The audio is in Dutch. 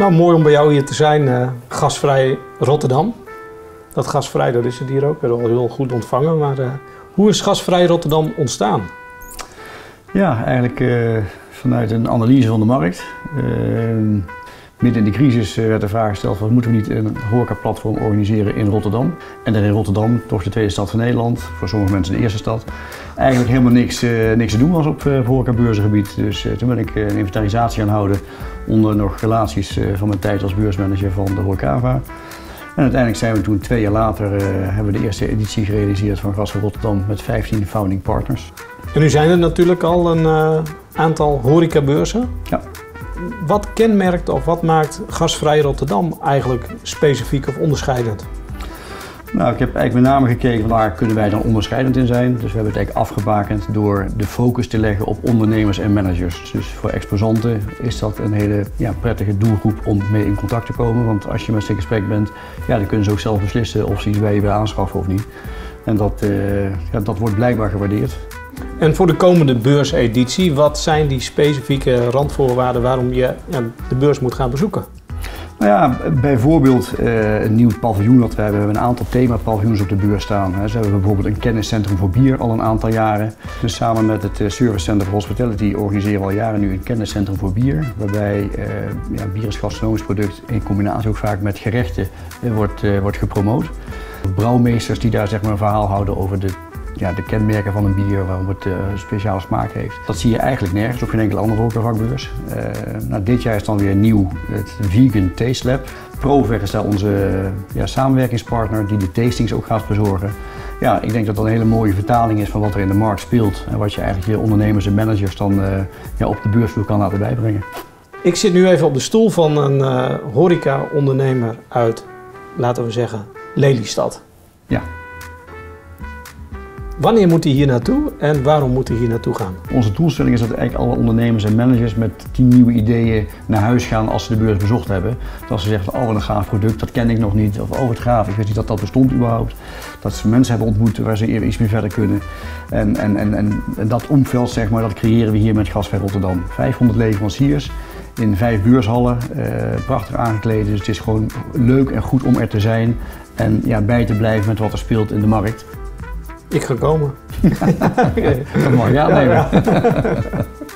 Nou, mooi om bij jou hier te zijn, Gasvrij Rotterdam. Dat gasvrij, dat is het hier ook wel heel goed ontvangen. Maar hoe is Gasvrij Rotterdam ontstaan? Ja, eigenlijk vanuit een analyse van de markt. Midden in de crisis werd de vraag gesteld van moeten we niet een horecaplatform organiseren in Rotterdam. En daar in Rotterdam, toch de tweede stad van Nederland, voor sommige mensen de eerste stad, eigenlijk helemaal niks te doen was op horecabeurzengebied. Dus toen ben ik een inventarisatie gaan houden onder nog relaties van mijn tijd als beursmanager van de Horecava. En uiteindelijk zijn we toen 2 jaar later hebben we de eerste editie gerealiseerd van Gasvrij Rotterdam met 15 founding partners. En nu zijn er natuurlijk al een aantal horecabeurzen. Ja. Wat kenmerkt of wat maakt Gasvrij Rotterdam eigenlijk specifiek of onderscheidend? Nou, ik heb eigenlijk met name gekeken waar kunnen wij dan onderscheidend in zijn. Dus we hebben het eigenlijk afgebakend door de focus te leggen op ondernemers en managers. Dus voor exposanten is dat een hele prettige doelgroep om mee in contact te komen. Want als je met ze in gesprek bent, dan kunnen ze ook zelf beslissen of ze iets bij je willen aanschaffen of niet. En dat wordt blijkbaar gewaardeerd. En voor de komende beurseditie, wat zijn die specifieke randvoorwaarden waarom je de beurs moet gaan bezoeken? Nou ja, bijvoorbeeld een nieuw paviljoen dat we hebben. We hebben een aantal themapaviljoens op de beurs staan. Ze hebben bijvoorbeeld een kenniscentrum voor bier al een aantal jaren. Dus samen met het Service Center for Hospitality organiseren we al jaren nu een kenniscentrum voor bier. Waarbij bier als gastronomisch product in combinatie ook vaak met gerechten wordt gepromoot. Brouwmeesters die daar zeg maar een verhaal houden over de kenmerken van een bier, waarom het een speciale smaak heeft. Dat zie je eigenlijk nergens op geen enkele andere horecavakbeurs. Dit jaar is dan weer nieuw het Vegan Taste Lab. Prover is daar onze samenwerkingspartner die de tastings ook gaat verzorgen. Ja, ik denk dat dat een hele mooie vertaling is van wat er in de markt speelt en wat je eigenlijk je ondernemers en managers dan op de beursvloer kan laten bijbrengen. Ik zit nu even op de stoel van een horeca-ondernemer uit, laten we zeggen, Lelystad. Ja. Wanneer moet hij hier naartoe en waarom moet hij hier naartoe gaan? Onze doelstelling is dat eigenlijk alle ondernemers en managers met 10 nieuwe ideeën naar huis gaan als ze de beurs bezocht hebben. Dat ze zeggen van, oh wat een gaaf product, dat ken ik nog niet. Of oh wat gaaf, ik wist niet dat dat bestond überhaupt. Dat ze mensen hebben ontmoet waar ze iets meer verder kunnen. En dat omveld zeg maar, dat creëren we hier met Gasvrij Rotterdam. 500 leveranciers in 5 beurshallen, prachtig aangekleed. Dus het is gewoon leuk en goed om er te zijn en bij te blijven met wat er speelt in de markt. Ik ga komen. Dat mag je aannemen. Ja.